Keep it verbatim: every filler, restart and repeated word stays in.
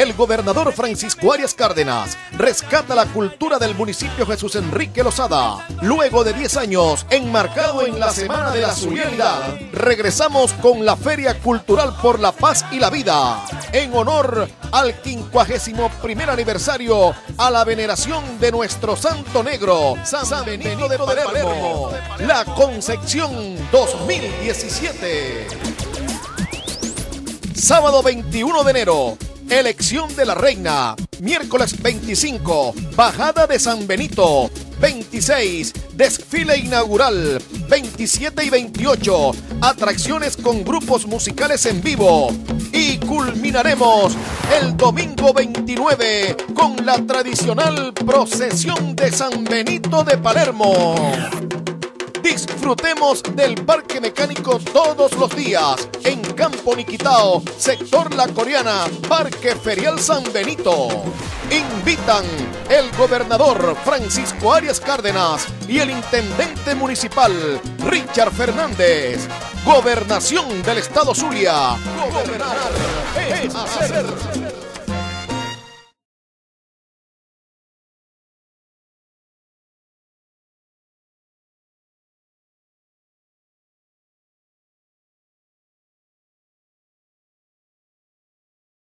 el gobernador Francisco Arias Cárdenas rescata la cultura del municipio Jesús Enrique Lozada. Luego de diez años, enmarcado en la Semana de la Solidaridad, regresamos con la Feria Cultural por la Paz y la Vida, en honor al quincuagésimo primer aniversario a la veneración de nuestro Santo Negro, San, San Benito, Benito de Palermo, de Palermo, la Concepción dos mil diecisiete. Sábado veintiuno de enero, elección de la reina. Miércoles veinticinco, bajada de San Benito. veintiséis, desfile inaugural. veintisiete y veintiocho, atracciones con grupos musicales en vivo. Y culminaremos el domingo veintinueve con la tradicional procesión de San Benito de Palermo. Disfrutemos del Parque Mecánico todos los días en Campo Niquitao, sector La Coreana, Parque Ferial San Benito. Invitan el gobernador Francisco Arias Cárdenas y el intendente municipal Richard Fernández. Gobernación del Estado Zulia. Gobernar es hacer.